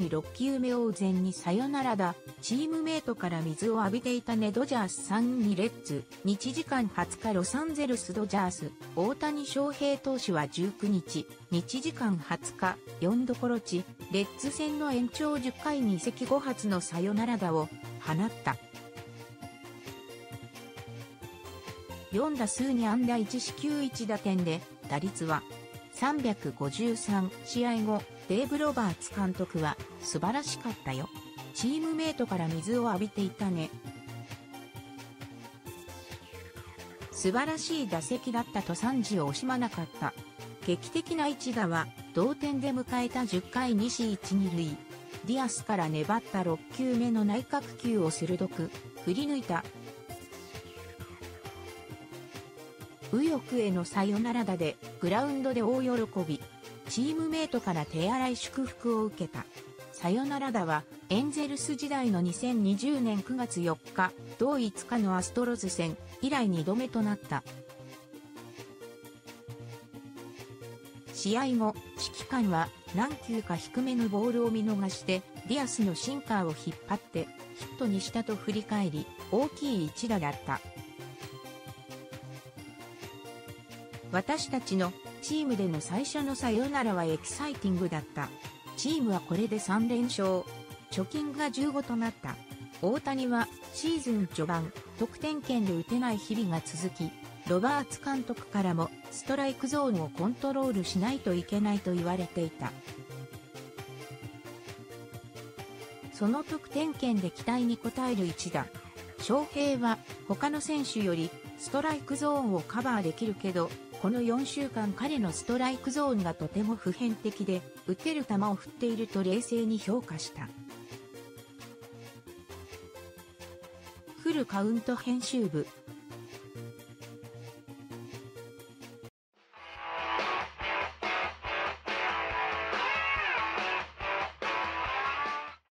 に6球目を前にサヨナラだ。チームメイトから水を浴びていたね。ドジャース3-2レッズ。日時間20日ロサンゼルスドジャース。大谷翔平投手は19日。日時間20日4どころ地。レッズ戦の延長10回に移籍後初のサヨナラ打を放った。4打数2安打1四球1打点で、打率は353。試合後、デーブ・ロバーツ監督は、素晴らしかったよ。チームメイトから水を浴びていたね。素晴らしい打席だったと賛辞を惜しまなかった。劇的な一打は、同点で迎えた10回西1、2塁。ディアスから粘った6球目の内角球を鋭く、振り抜いた。右翼へのサヨナラ打で、グラウンドで大喜び。チームメイトから手荒い祝福を受けた。サヨナラ打は、エンゼルス時代の2020年9月4日、同5日のアストロズ戦以来2度目となった。試合後、指揮官は何球か低めのボールを見逃して、ディアスのシンカーを引っ張ってヒットにしたと振り返り、大きい一打だった。私たちのチームでの最初のサヨナラはエキサイティングだった。チームはこれで3連勝。貯金が15となった。大谷はシーズン序盤、得点圏で打てない日々が続き、ロバーツ監督からもストライクゾーンをコントロールしないといけないと言われていた。その得点圏で期待に応える一打。翔平は他の選手よりストライクゾーンをカバーできるけど、この4週間彼のストライクゾーンがとても普遍的で、打てる球を振っていると冷静に評価した。フルカウント編集部、